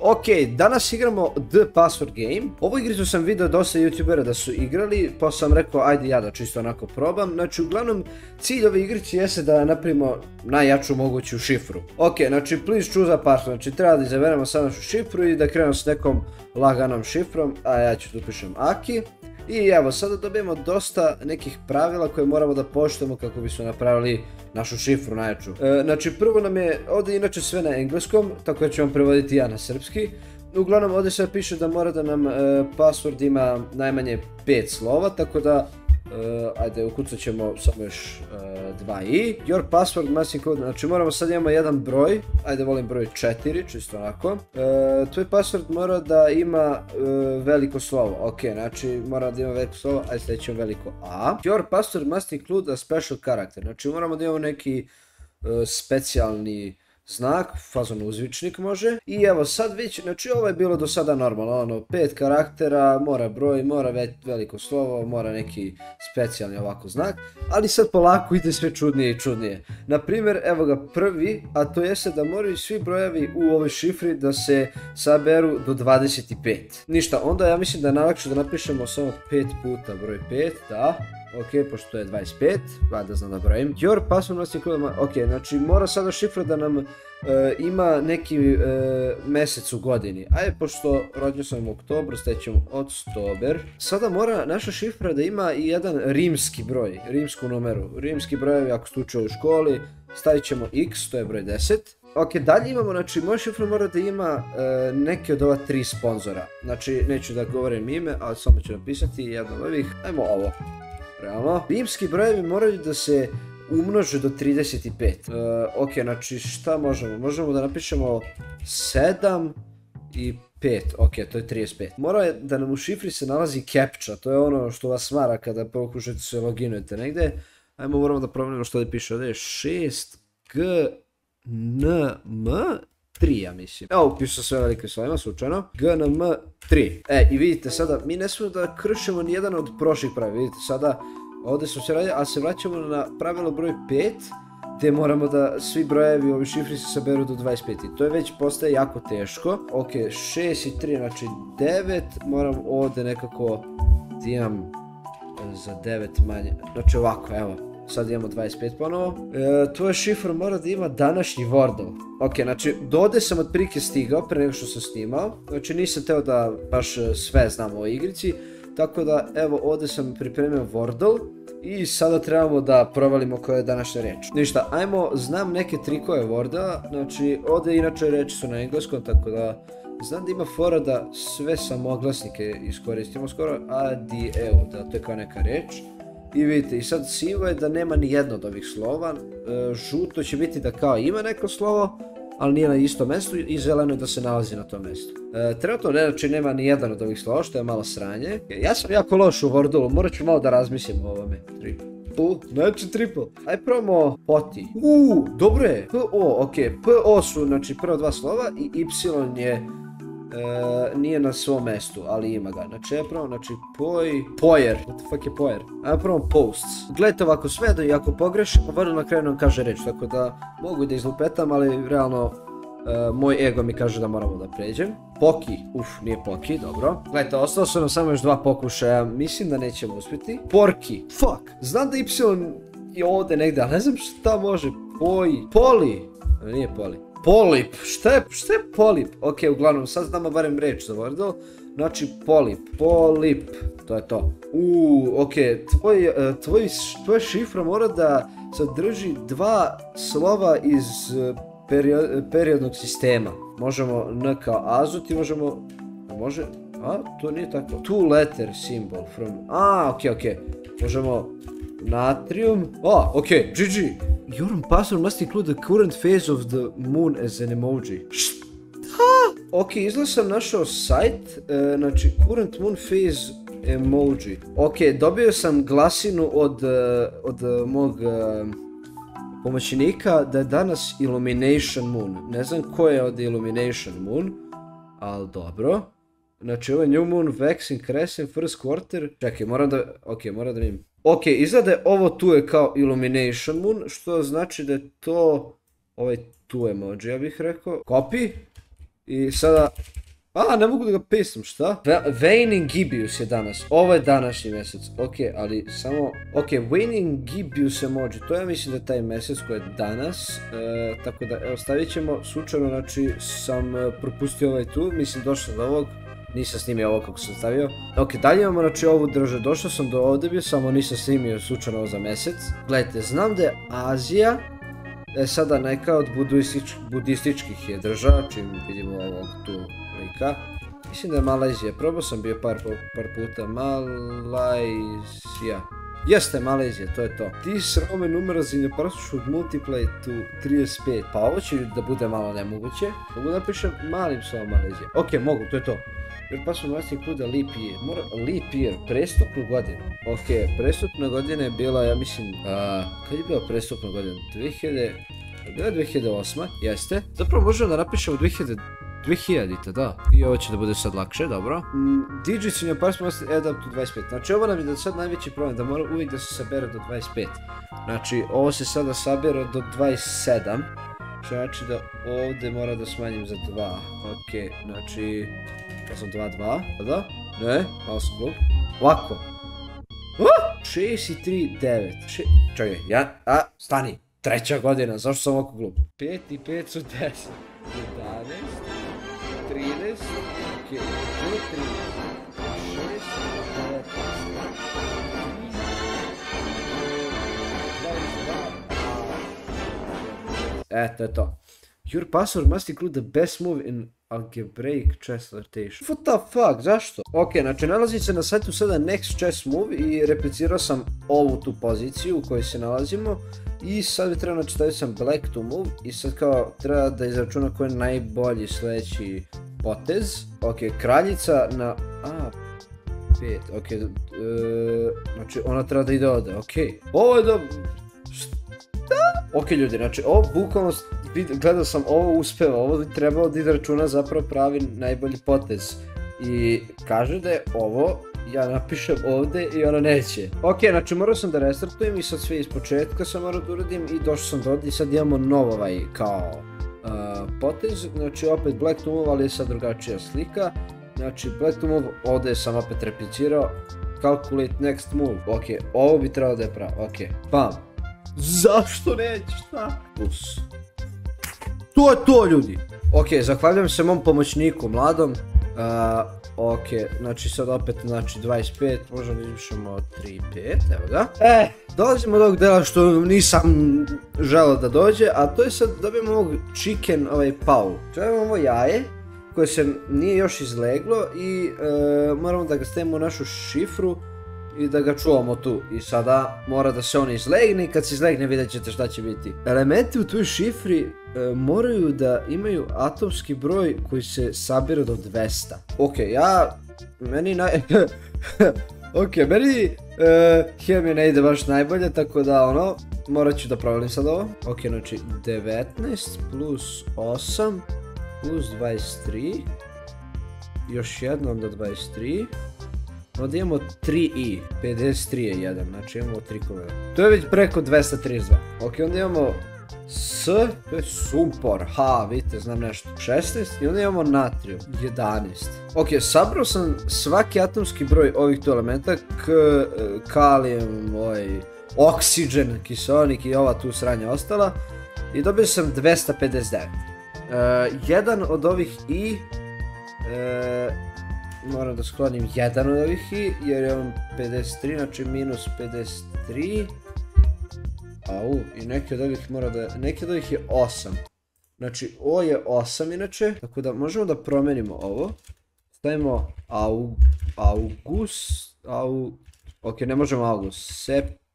Ok, danas igramo The Password Game. Ovu igricu sam vidio dosta youtubera da su igrali, pa sam rekao ajde ja da čisto onako probam. Znači uglavnom cilj ove igrice jeste da napravimo najjaču moguću šifru. Ok, znači please choose a password, znači treba da izaberemo sad našu šifru i da krenemo s nekom laganom šifrom, a ja ću tu pišem Aki. I evo, sada dobijemo dosta nekih pravila koje moramo da poštujemo kako bismo napravili našu šifru najjaču. Znači prvo nam je, ovdje inače sve na engleskom, tako da ću vam prevoditi ja na srpski. Uglavnom ovdje sve piše da mora da nam password ima najmanje 5 slova, tako da ajde ukucat ćemo samo još 2 i. Your password must include, znači moramo sad imamo jedan broj, ajde volim broj 4, čisto onako. Tvoj password mora da ima veliko slovo, ok, znači mora da ima veliko slovo, ajde sljedeći ćemo veliko A. Your password must include a special character, znači moramo da imamo neki specijalni znak, fazon uzvičnik može. I evo sad već, znači ovo je bilo do sada normalno, ono 5 karaktera, mora broj, mora veliko slovo, mora neki specijalni ovako znak, ali sad polako ide sve čudnije i čudnije. Naprimjer, evo ga prvi, a to jeste da moraju svi brojevi u ovoj šifri da se saberu do 25. Ništa, onda ja mislim da je najlakše da napišemo samo 5 puta broj 5, da. Ok, pošto je 25, da znam da brojim. Your password must include, ok, znači mora sada šifra da nam ima neki mjesec u godini. Ajde, pošto rođen sam u oktobru, stećemo oktober. Sada mora naša šifra da ima i jedan rimski broj, rimsku numeru. Rimski brojevi ako ste učili u školi, stavit ćemo x, to je broj 10. Ok, dalje imamo, znači moja šifra mora da ima neke od ova 3 sponzora. Znači, neću da govorim ime, ali samo ću napisati jedno od ovih. Ajmo ovo. Realno. Rimski brojevi moraju da se umnože do 35. Ok, znači šta možemo? Možemo da napišemo 7 i 5, ok, to je 35. Mora da nam u šifri se nalazi captcha, to je ono što vas smara kada pokušate se loginujete negde. Ajmo, moramo da promenimo što ovdje piše, ovdje je 6GNM3, ja mislim. Evo, upišu sve velike slovima, slučajno. GNM3. I vidite sada, mi ne smijemo da kršimo nijedan od prošlih pravila. Vidite sada, ovdje smo se radili, a se vraćamo na pravilo broj 5, gdje moramo da svi brojevi u ovoj šifri se saberu do 25. I to je već postaje jako teško. Ok, 6 i 3, znači 9, moram ovdje nekako da imam za 9 manje. Znači ovako, evo. Sad imamo 25 ponovo. Tvoja šifra mora da ima današnji Wordle. Ok, znači do ovdje sam otprilike stigao pre nego što sam snimao. Znači nisam teo da baš sve znam o ovoj igrici. Tako da evo ovdje sam pripremio Wordle. I sada trebamo da provalimo koja je današnja reč. Ništa, ajmo, znam neke trikove Wordle. Znači ovdje inače reči su na engleskom, tako da znam da ima fora da sve samoglasnike iskoristimo skoro. ADEU, da to je kao neka reč. I vidite, i sad sivo je da nema ni jedno od ovih slova, žuto će biti da kao ima neko slovo, ali nije na istom mjestu i zeleno je da se nalazi na tom mjestu. Trenutno znači nema ni jedan od ovih slova, što je malo sranje. Ja sam jako loš u Wordlu, morat ću malo da razmislim o ovome. Znači triple. Ajde probamo poti. Dobro je. PO, ok. PO su znači prva dva slova i Y je nije na svom mjestu, ali ima ga. Znači ja probam, znači pojer. What the fuck je pojer? Ajmo probam posts. Gledajte ovako sve da i ako pogrešim, Wordle na kraju nam kaže reč, tako da mogu da izlupetam, ali realno moj ego mi kaže da moramo da pređem. Poki, nije Poki, dobro. Gledajte, ostalo su nam samo još 2 pokušaja, mislim da nećemo uspjeti. Porki, fuck, znam da Y je ovdje negdje, ali ne znam šta može. Poli, nije Poli. Polip, šta je polip? Ok, uglavnom sad znamo barem reč za Wordle. Znači polip, to je to. Ok, tvoja šifra mora da sadrži 2 slova iz periodnog sistema. Možemo N kao azot i možemo, to nije tako. 2 letter symbol from, ok. Možemo natrium, ok, GG. Your password must include the current phase of the moon as an emoji. Šta? Ok, izgleda sam našao sajt, znači current moon phase emoji. Ok, dobio sam glasinu od mog pomoćnika da je danas Illumination moon. Ne znam ko je od Illumination moon, ali dobro. Znači ovo je new moon, waxing, crescent, first quarter. Čekaj, moram da vidim. Ok, izgleda je ovo tu je kao Illumination moon, što znači da je to ovaj tu emoji, ja bih rekao. Copy. I sada... ne mogu da ga pestam, šta? Waning Gibius je danas, ovo je današnji mjesec, ok, ali samo... Ok, Waning Gibius emoji, to ja mislim da je taj mjesec koji je danas, tako da, evo, stavit ćemo, slučajno, znači, sam propustio ovaj tu, mislim, došao do ovog, nisam snimio ovo kako sam stavio. Ok, dalje imamo, znači, ovu državu, došao sam do ovdje bio, samo nisam snimio slučajno ovo za mjesec. Gledajte, znam da je Azija, sada neka od budističkih je država, čim vidimo ovog tu lika. Mislim da je Malezija, probao sam bio par puta, Malezija. Jeste, Malezija, to je to. This Roman numerals in the parcel should multiply to 35. Pa ovo će da bude malo nemoguće. Mogu da pišem malim slovom Malezija. Ok, mogu, to je to. Jer pa smo vlastni kuda leap year. Leap year, prestupnu godinu. Ok, prestupna godina je bila, ja mislim, kad je bila prestupna godina? 2008. Jeste. Zapravo možemo da napišemo 2000-te, da. I ovo će da bude sad lakše, dobro. Digits in your parts must add up to 25. Znači ovo nam je da sad najveći problem, da mora uvijek da se sabere do 25. Znači ovo se sada sabere do 27. Što znači da ovdje mora da smanjim za 2. Ok, znači... Ja sam 2-2, da? Ne, malo sam glup. Ovako. 63-9. Čekaj, stani. 3. godina, zašto sam ovako glup? 5 i 5 su 10. 11, 13, ok, 13, 6, to je to. Your password must include the best move in algebraic chess rotation. What the fuck, zašto? Ok, znači nalazi se na sajtu sada Next Chess Move i replicirao sam ovu tu poziciju u kojoj se nalazimo. I sad bi trebao, znači stavio sam Black to move i sad kao treba da izračuna koji je najbolji sljedeći potez. Ok, kraljica na... 5, ok, znači ona treba da ide ovdje, ok. Ovo je dobro... Ok ljudi, znači ovo bukvalno, gledao sam ovo uspeo, ovo bi trebalo da izračuna zapravo pravi najbolji potez. I kaže da je ovo, ja napišem ovdje i ona neće. Ok, znači morao sam da restartujem i sad sve iz početka sam morao da uradim i došao sam do ovdje i sad imamo nov ovaj kao potez. Znači opet Black to move, ali je sad drugačija slika. Znači Black to move, ovdje sam opet replicirao. Calculate next move, ok, ovo bi trebalo da je pravo, ok, bam. Zašto neće, šta? Plus. To je to ljudi. Ok, zahvaljujem se mom pomoćniku mladom. Ok, znači sad opet, znači 25, možda ne izvišamo 3, 5, evo ga. Dolazimo do ovog dela što nisam želeo da dođe, a to je sad dobijemo ovog chicken, ovaj Paul. Čujemo ovo jaje, koje se nije još izleglo i moramo da ga stavimo u našu šifru i da ga čuvamo tu. I sada mora da se on izlegne i kad se izlegne vidjet ćete šta će biti. Elementi u tvojoj šifri moraju da imaju atomski broj koji se sabira do 200. Ok, meni hemija ne ide baš najbolje, tako da morat ću da provalim sad ovo. Ok, znači 19 plus 8 plus 23. Još jednom do 23. Onda imamo 3i, 53 je 1, znači imamo 3 komada. To je već preko 232. Ok, onda imamo S, to je sumpor, vidite, znam nešto, 16. I onda imamo natrium, 11. Ok, sabrao sam svaki atomski broj ovih tu elementa, kalijum, oksigen, kiseonik i ova tu sranja ostala. I dobio sam 259. Jedan od ovih i... moram da sklonim jedan od ovih i, jer je on 53, znači minus 53. I neki od ovih neki od ovih je 8. Znači ovo je 8 inače, tako da možemo da promenimo ovo. Stavimo ok, ne možemo august,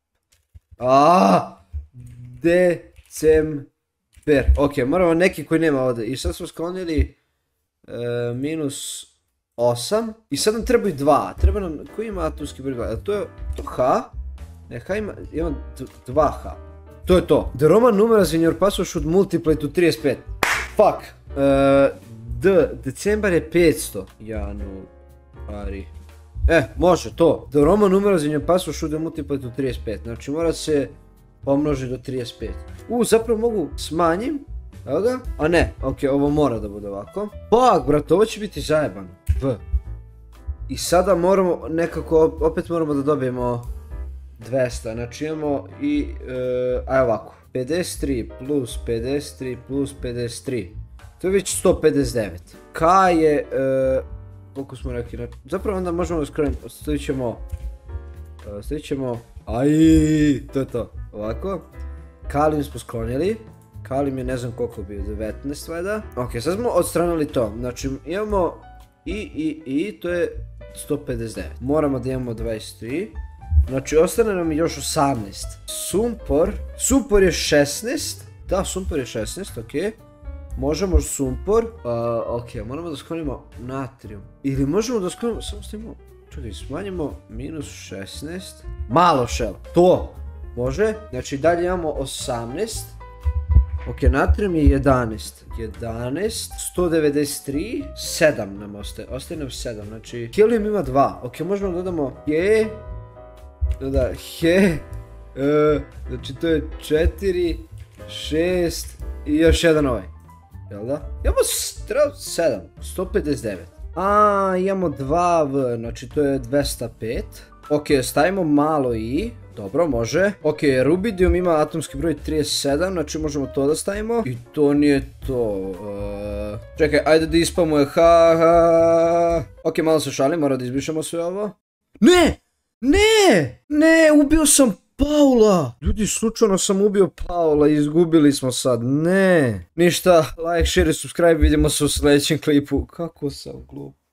december. Ok, moramo neki koji nema ovdje i sad smo sklonili minus 8 i sad nam trebaju 2, treba nam, koji ima atomski broj 2, to je H, ne, H ima 2H, to je to. The Roman numerals in your password should multiply to 35, fuck, decembar je 500, januari, može to, the Roman numerals in your password should multiply to 35, znači mora se pomnožiti do 35, zapravo mogu smanjim, Evo ga. A ne, okej, ovo mora da bude ovako. Fuck, brate, ovo će biti zajeban. I sada moramo nekako, opet moramo da dobijemo 200, znači imamo i, aj ovako, 53 plus 53 plus 53, to je već 159. K je, koliko smo rekli, zapravo onda možemo da skrenim, stavit ćemo, aj, to je to, ovako. Kalim smo sklonili, kalim je ne znam koliko bio, 19 valjda. Ok, sad smo odstranili to, znači imamo i, to je 159. Moramo da imamo 23. Znači ostane nam još 18. Sumpor je 16. Da, sumpor je 16, ok. Možemo sumpor. Ok, moramo da sklonimo natrium. Ili možemo da sklonimo, samo stavimo, čekaj, smanjimo minus 16. Malo shell, to može. Znači dalje imamo 18. Ok, natrium je 11, 193, 7 nam ostaje nam 7, znači helium ima 2, ok, možemo da dodamo znači to je 4, 6 i još jedan ovaj, jel da? Imamo 7, 159, imamo 2V, znači to je 205, ok, stavimo malo i... Dobro, može. Ok, rubidium ima atomski broj 37, znači možemo to da stavimo. I to nije to. Čekaj, ajde da ispamo je. Ok, malo se šalim, mora da izbrišemo sve ovo. Ne, ubio sam Paula. Ljudi, slučajno sam ubio Paula i izgubili smo sad. Ne. Ništa, like, share i subscribe, vidimo se u sljedećem klipu. Kako sam glup.